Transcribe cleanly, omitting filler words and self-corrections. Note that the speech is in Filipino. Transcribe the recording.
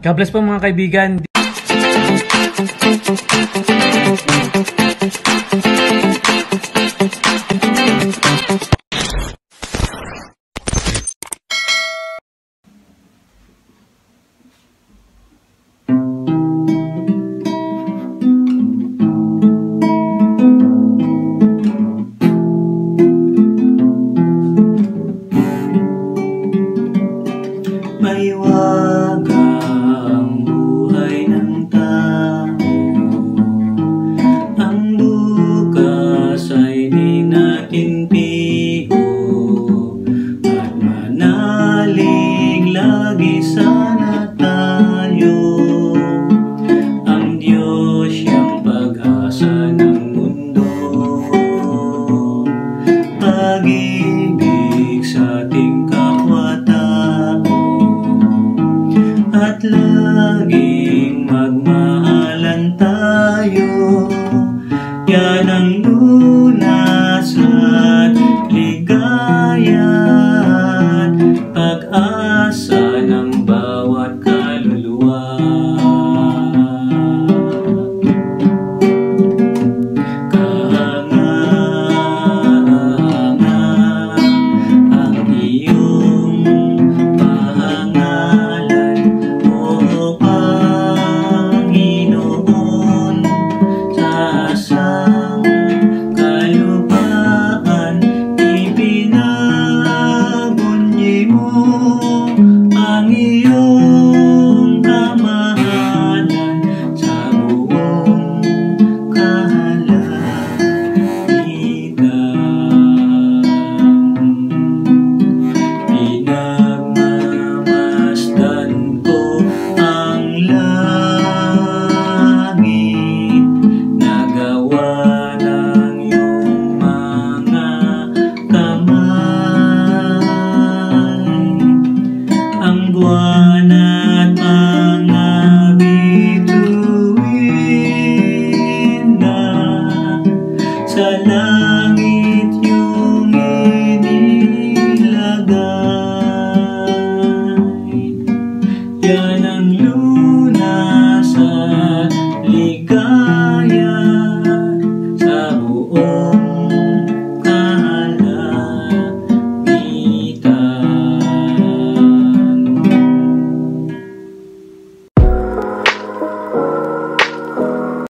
God bless po mga kaibigan. May wagang buhay ng tao, ang bukas ay di natin pigo, at manalig lagi sana tayo. Ang Diyos siyang pag-asa ng mundo, pag-ibig sa ating kapwa-tao, at laging magmahalan tayo. Yan ang lunas at ligaya at pag-asa ng bawat kaluluwa. Kahanga-hanga ang iyong pahangalan, O Panginoon, sa sangkalupaan ipinabunyi mo ang iyong kamahalan sa buong kahalagitan. Pinagmamasdan ko ang langit na gawa ng iyong mga kamay, ang buwan at mga bituin na sa langit iyong inilagay. Yan ang lunas at ligaya sa buong